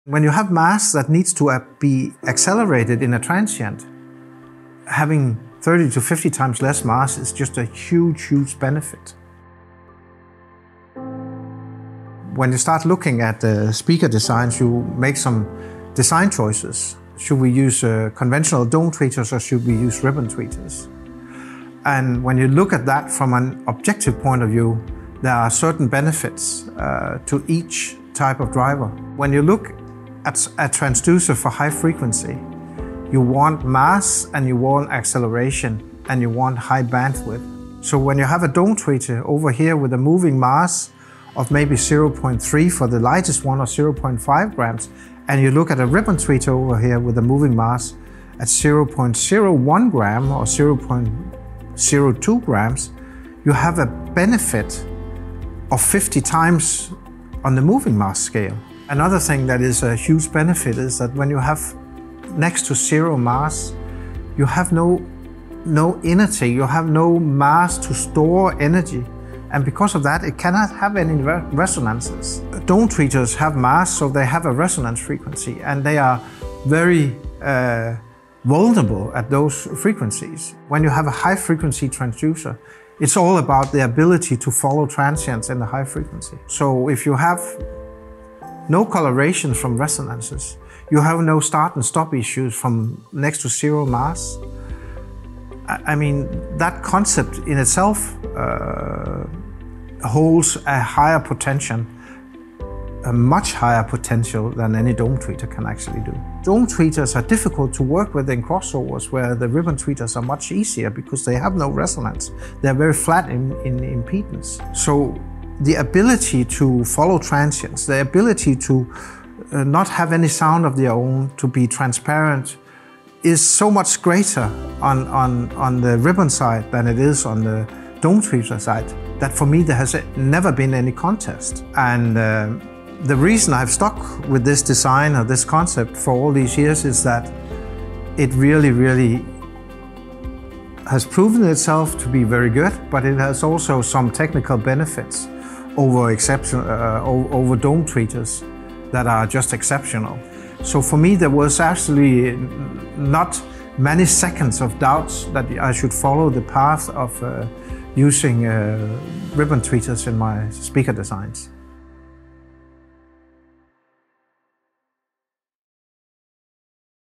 When you have mass that needs to be accelerated in a transient, having 30 to 50 times less mass is just a huge, huge benefit. When you start looking at the speaker designs, you make some design choices. Should we use conventional dome tweeters or should we use ribbon tweeters? And when you look at that from an objective point of view, there are certain benefits to each type of driver. When you look at a transducer for high frequency, you want mass and you want acceleration and you want high bandwidth. So when you have a dome tweeter over here with a moving mass of maybe 0.3 for the lightest one or 0.5 grams, and you look at a ribbon tweeter over here with a moving mass at 0.01 gram or 0.02 grams, you have a benefit of 50 times on the moving mass scale. Another thing that is a huge benefit is that when you have next to zero mass, you have no inerty, you have no mass to store energy. And because of that, it cannot have any resonances. Dome tweeters have mass, so they have a resonance frequency, and they are very vulnerable at those frequencies. When you have a high frequency transducer, it's all about the ability to follow transients in the high frequency. So if you have no coloration from resonances, you have no start and stop issues from next to zero mass. I mean, that concept in itself holds a higher potential, a much higher potential than any dome tweeter can actually do. Dome tweeters are difficult to work with in crossovers where the ribbon tweeters are much easier because they have no resonance. They're very flat in impedance. So the ability to follow transients, the ability to not have any sound of their own, to be transparent, is so much greater on the ribbon side than it is on the dome tweeter side, that for me there has never been any contest. And the reason I've stuck with this design or this concept for all these years is that it really has proven itself to be very good, but it has also some technical benefits over dome tweeters that are just exceptional. So for me, there was actually not many seconds of doubts that I should follow the path of using ribbon tweeters in my speaker designs.